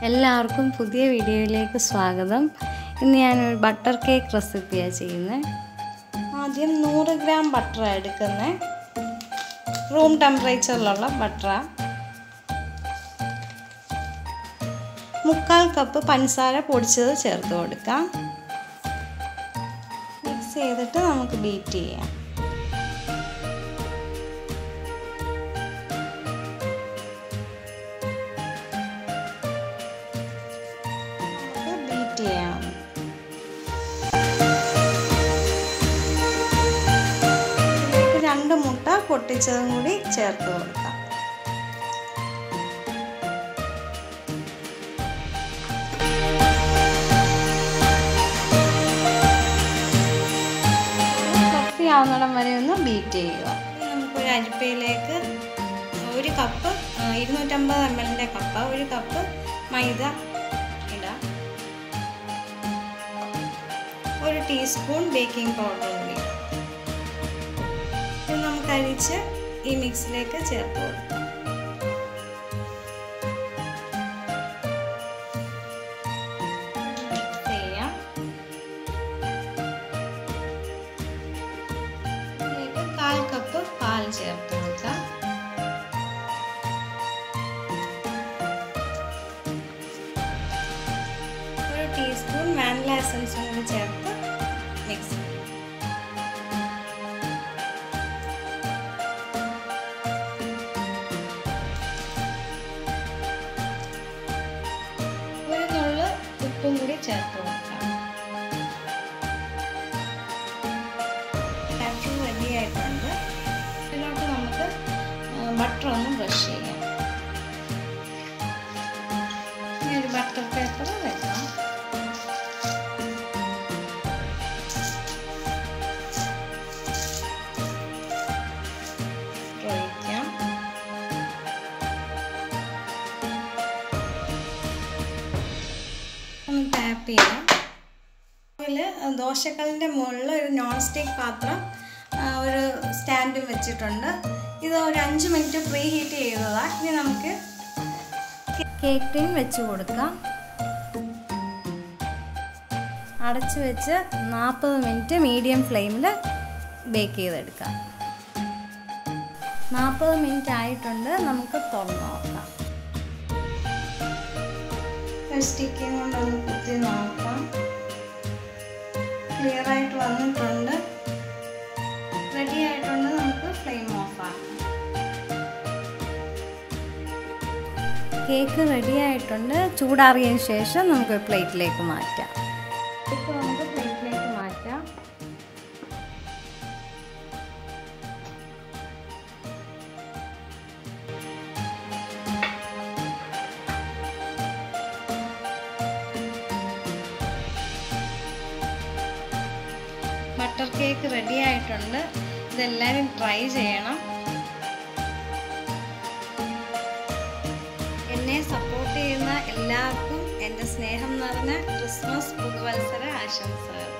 എല്ലാവർക്കും പുതിയ വീഡിയോയിലേക്ക് സ്വാഗതം. ഇന്ന് ഞാനൊരു ബട്ടർ കേക്ക് റെസിപ്പിയാണ് ചെയ്യുന്നത്. ആദ്യം 100 ഗ്രാം ബട്ടറാണ് എടുക്കുന്നത്. റൂം ടെമ്പറേച്ചറിലുള്ള ബട്ടറാണ്. 1/4 കപ്പ് പഞ്ചസാര പൊടിച്ചത് ചേർത്ത് കൊടുക്കാം. മിക്സ് ചെയ്തിട്ട് നമുക്ക് ബീറ്റ് ചെയ്യാം. ഇതിലേക്ക് 2 മുട്ട പൊട്ടിച്ചതും കൂടി ചേർത്ത് കൊടുക്കാം. ഫ്ലഫി ആവുന്നിടം വരെ ഒന്ന് ബീറ്റ് ചെയ്യുക. നമുക്കൊരു അരിപ്പയിലേക്ക് 1 cup 250 ml cup 1 cup maida ഇടാം. 1 ടീസ്പൂൺ ബേക്കിംഗ് പൗഡർ കൂടി ഇത് നമുക്ക് അരിച്ച് ഈ മിക്സിലേക്ക് ചേർത്ത് കൊടുക്കാം. ഇതിലേക്ക് 1/4 കപ്പ് പാൽ ചേർത്ത് കൊടുക്കാം. ടീസ്പൂൺ വാനില എസൻസും കൂടി ചേർത്ത് മിക്സ് ചെയ്യാം. ഒരു നുള്ള് ഉപ്പും കൂടി ചേർത്ത് കൊടുക്കാം. ബാറ്റർ റെഡി ആയിട്ടുണ്ട്. ഇതിലോട്ട് നമുക്ക് ബട്ടർ ഒന്ന് ബ്രഷ് ചെയ്യാം. ഒരു ബട്ടർ പേപ്പർ വെക്കാം. ഒന്ന് ടാപ്പ് ചെയ്യാം. അതിൽ ദോശക്കല്ലിൻ്റെ മുകളിൽ ഒരു നോൺ സ്റ്റിക്ക് പാത്രം ഒരു സ്റ്റാൻഡും വെച്ചിട്ടുണ്ട്. ഇത് ഒരു 5 മിനിറ്റ് പ്രീ ഹീറ്റ് ചെയ്തതാണ്. ഇനി നമുക്ക് കേക്ക് ടിൻ വെച്ച് കൊടുക്കാം. അടച്ചു വെച്ച് 40 മിനിറ്റ് മീഡിയം ഫ്ലെയിമിൽ ബേക്ക് ചെയ്തെടുക്കാം. 40 മിനിറ്റ് ആയിട്ടുണ്ട്. നമുക്ക് തുറന്ന് നോക്കാം. സ്റ്റിക്കിങ് കൊണ്ടൊന്ന് കുത്തി നോക്കാം. ക്ലിയർ ആയിട്ട് വന്നിട്ടുണ്ട്. റെഡി ആയിട്ടുണ്ട്. നമുക്ക് ഫ്ലെയിം ഓഫ് ആക്കാം. കേക്ക് റെഡി ആയിട്ടുണ്ട്. ചൂടാറിയതിന് ശേഷം നമുക്ക് പ്ലേറ്റിലേക്ക് മാറ്റാം. ഇപ്പോൾ നമുക്ക് പ്ലേറ്റിലേക്ക് മാറ്റാം. ബട്ടർ കേക്ക് റെഡി ആയിട്ടുണ്ട്. ഇതെല്ലാവരും ട്രൈ ചെയ്യണം. എന്നെ സപ്പോർട്ട് ചെയ്യുന്ന എല്ലാവർക്കും എൻ്റെ സ്നേഹം നിറഞ്ഞ ക്രിസ്മസ് പുതുവത്സര ആശംസകൾ.